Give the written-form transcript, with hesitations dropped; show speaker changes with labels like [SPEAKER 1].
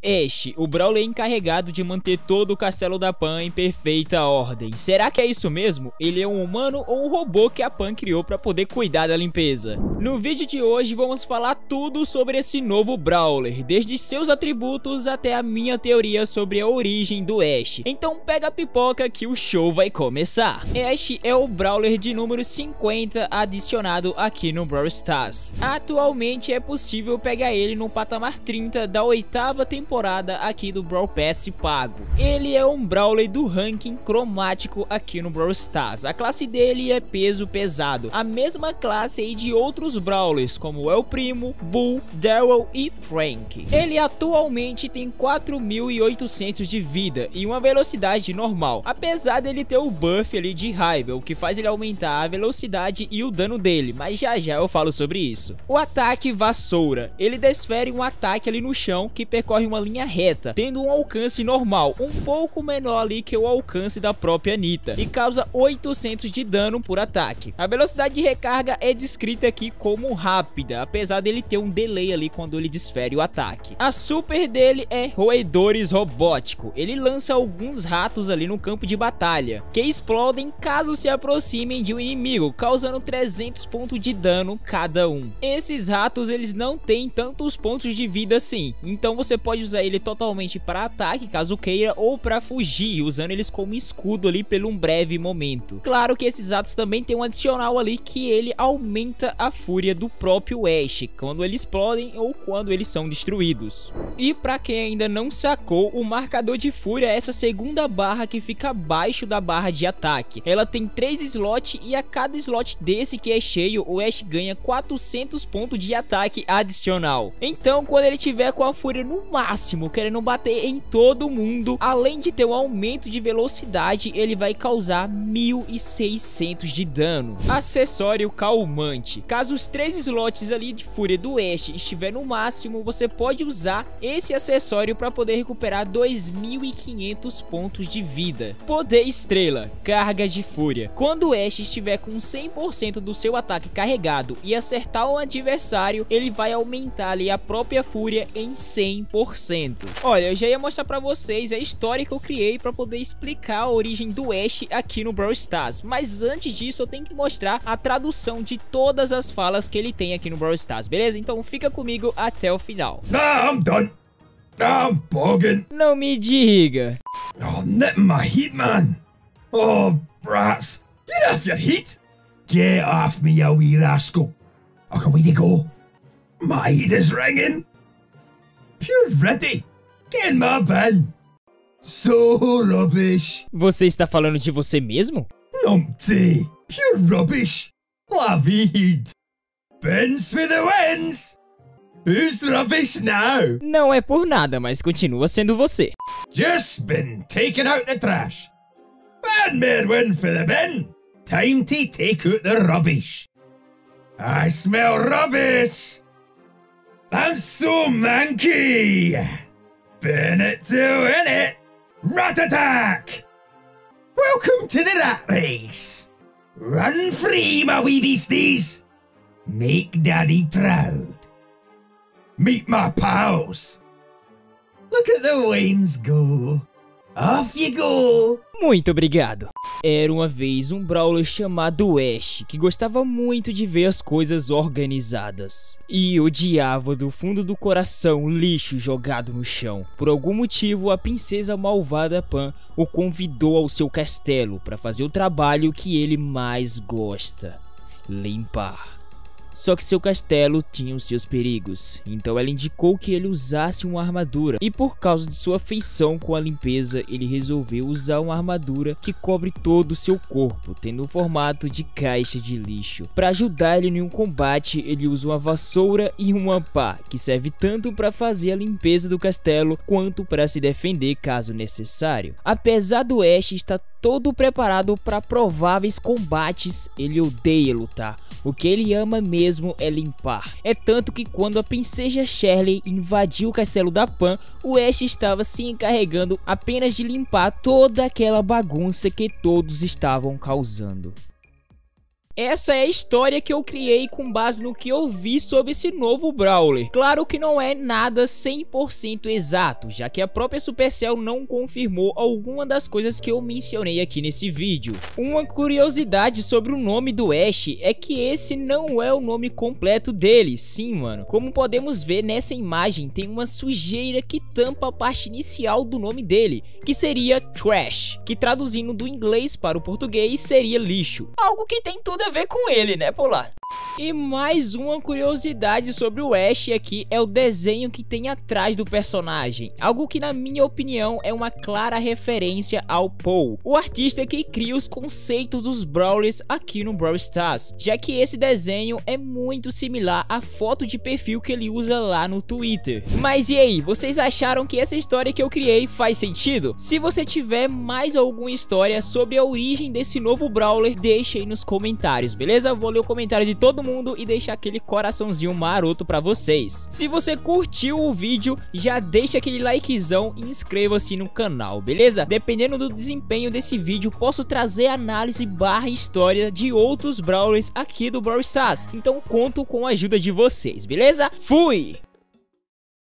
[SPEAKER 1] Ash, o Brawler encarregado de manter todo o castelo da Pan em perfeita ordem. Será que é isso mesmo? Ele é um humano ou um robô que a Pan criou para poder cuidar da limpeza? No vídeo de hoje vamos falar tudo sobre esse novo Brawler, desde seus atributos até a minha teoria sobre a origem do Ash. Então pega a pipoca que o show vai começar. Ash é o Brawler de número 50 adicionado aqui no Brawl Stars. Atualmente é possível pegar ele no patamar 30 da 8ª temporada aqui do Brawl Pass pago. Ele é um Brawler do ranking cromático aqui no Brawl Stars. A classe dele é peso pesado, a mesma classe aí de outros Brawlers como El Primo, Bull, Daryl e Frank. Ele atualmente tem 4.800 de vida e uma velocidade normal, apesar dele ter o buff ali de raiva, o que faz ele aumentar a velocidade e o dano dele, mas já eu falo sobre isso. O ataque vassoura, ele desfere um ataque ali no chão que percorre uma linha reta, tendo um alcance normal, um pouco menor ali que o alcance da própria Nita, e causa 800 de dano por ataque. A velocidade de recarga é descrita aqui como rápida, apesar dele ter um delay ali quando ele desfere o ataque. A super dele é roedores robótico, ele lança alguns ratos ali no campo de batalha, que explodem caso se aproximem de um inimigo, causando 300 pontos de dano cada um. Esses ratos eles não têm tantos pontos de vida assim, então você pode usar ele totalmente para ataque caso queira, ou para fugir, usando eles como escudo ali por um breve momento. Claro que esses ratos também tem um adicional ali que ele aumenta a fúria do próprio Ash quando eles explodem ou quando eles são destruídos. E para quem ainda não sacou, o marcador de fúria é essa segunda barra que fica abaixo da barra de ataque. Ela tem 3 slots e a cada slot desse que é cheio, o Ash ganha 400 pontos de ataque adicional. Então quando ele tiver com a fúria no máximo, querendo bater em todo mundo, além de ter um aumento de velocidade, ele vai causar 1.600 de dano. Acessório calmante, caso os 3 slots ali de fúria do Ash estiver no máximo, você pode usar esse acessório para poder recuperar 2.500 pontos de vida. Poder estrela, carga de fúria, quando o Ash estiver com 100% do seu ataque carregado e acertar o adversário, ele vai aumentar ali a própria fúria em 100%. Olha, eu já ia mostrar para vocês a história que eu criei para poder explicar a origem do Ash aqui no Brawl Stars, mas antes disso eu tenho que mostrar a tradução de todas as falas que ele tem aqui no Brawl Stars, beleza? Então fica comigo até o final.
[SPEAKER 2] I'm done. I'm bogging.
[SPEAKER 1] Não me diga.
[SPEAKER 2] Oh, nipping my heat, man. Oh, brats. Get off your heat. Get off me, you wee rascal. Oh, away you go. My heat is ringing. Pure ready. Get in my bin. So rubbish.
[SPEAKER 1] Você está falando de você mesmo?
[SPEAKER 2] Numpty. Pure rubbish. Lavid. Bins for the wins. Who's rubbish now?
[SPEAKER 1] Não é por nada, mas continua sendo você.
[SPEAKER 2] Just been taking out the trash. One more win for the bin. Time to take out the rubbish. I smell rubbish. I'm so manky. Bin it to win it. Rat attack. Welcome to the rat race. Run free, my wee beasties. Make daddy proud. Meet my pals. Look at the wains go. Off you go.
[SPEAKER 1] Muito obrigado. Era uma vez um Brawler chamado Ash, que gostava muito de ver as coisas organizadas. E odiava do fundo do coração lixo jogado no chão. Por algum motivo, a princesa malvada Pan o convidou ao seu castelo para fazer o trabalho que ele mais gosta: limpar. Só que seu castelo tinha os seus perigos, então ela indicou que ele usasse uma armadura, e por causa de sua afeição com a limpeza, ele resolveu usar uma armadura que cobre todo o seu corpo, tendo o formato de caixa de lixo. Para ajudar ele em um combate, ele usa uma vassoura e uma pá, que serve tanto para fazer a limpeza do castelo, quanto para se defender caso necessário. Apesar do Ash estar todo preparado para prováveis combates, ele odeia lutar. O que ele ama mesmo é limpar. É tanto que quando a princesa Shirley invadiu o castelo da Pan, o Ash estava se encarregando apenas de limpar toda aquela bagunça que todos estavam causando. essa é a história que eu criei com base no que eu vi sobre esse novo Brawler. Claro que não é nada 100% exato, já que a própria Supercell não confirmou alguma das coisas que eu mencionei aqui nesse vídeo. Uma curiosidade sobre o nome do Ash é que esse não é o nome completo dele. Sim, mano, como podemos ver nessa imagem, tem uma sujeira que tampa a parte inicial do nome dele, que seria Trash, que traduzindo do inglês para o português seria lixo. Algo que tem tudo a ver com ele, né, Polar? E mais uma curiosidade sobre o Ash aqui é o desenho que tem atrás do personagem, algo que na minha opinião é uma clara referência ao Paul, o artista que cria os conceitos dos Brawlers aqui no Brawl Stars, já que esse desenho é muito similar à foto de perfil que ele usa lá no Twitter. Mas e aí, vocês acharam que essa história que eu criei faz sentido? Se você tiver mais alguma história sobre a origem desse novo Brawler, deixa aí nos comentários, beleza? Vou ler o comentário de todo mundo e deixar aquele coraçãozinho maroto pra vocês. Se você curtiu o vídeo, já deixa aquele likezão e inscreva-se no canal, beleza? Dependendo do desempenho desse vídeo, posso trazer análise barra história de outros Brawlers aqui do Brawl Stars. Então conto com a ajuda de vocês, beleza? Fui!